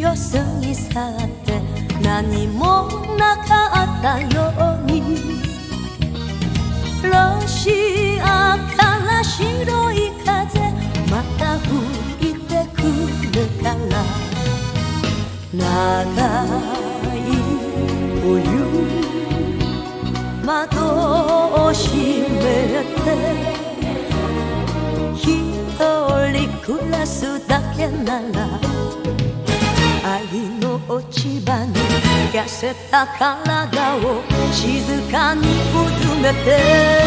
と過ぎ去って何もなかったように、ロシアから白い風また吹いてくるから、長い冬窓を閉めて一人暮らすだけなら、愛の落ち葉に痩せた体を静かにうずめて、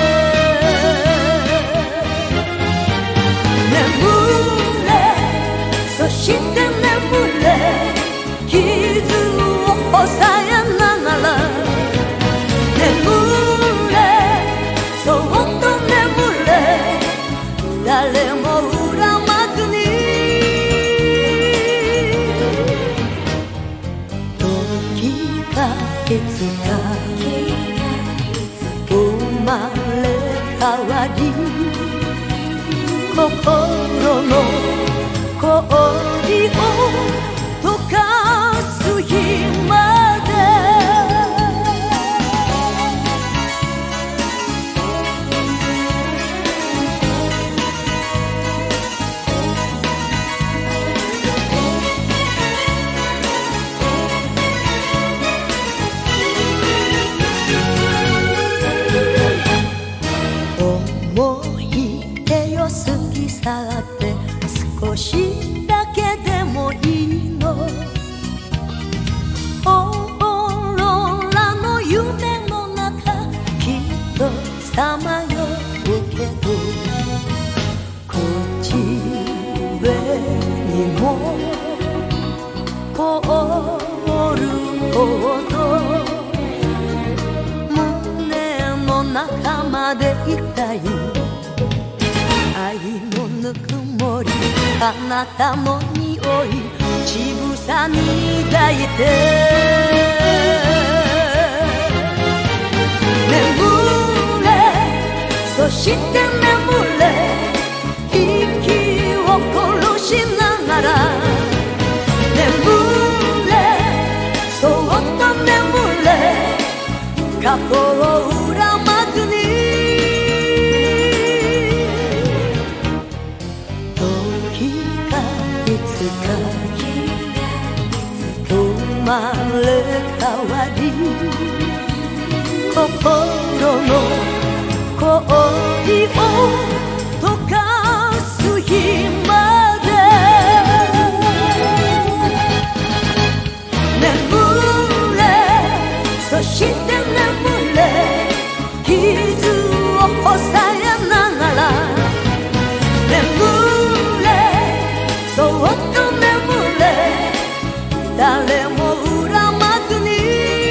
眠れそして眠れ、傷を抑えながら、眠れそっと眠れ、誰も恨まずに。時がいつか生まれ変わり、心の氷を溶かす日まで。思い出よ過ぎ去って少しだけでもいいの、オーロラの夢の中きっとさまようけど、口笛にも凍るほど胸の中まで痛い、愛のぬくもり、あなたの匂い、乳房に抱いて、眠れそして眠れ、息を殺しながら、眠れそっと眠れ、過去を恨まずに。いつか生まれ変わり、心の氷を溶かす日まで。眠れそして眠れ、傷を抑えながら、眠そっと眠れ、誰も恨まずに。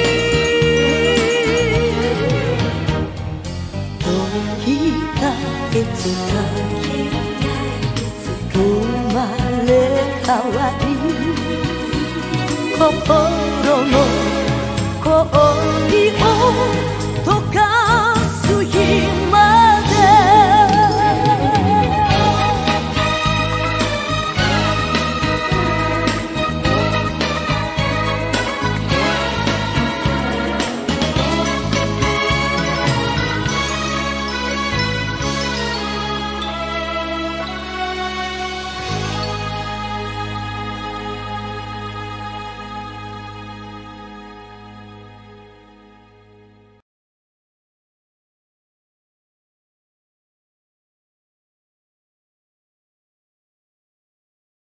時がいつか生まれ変わり、心の氷を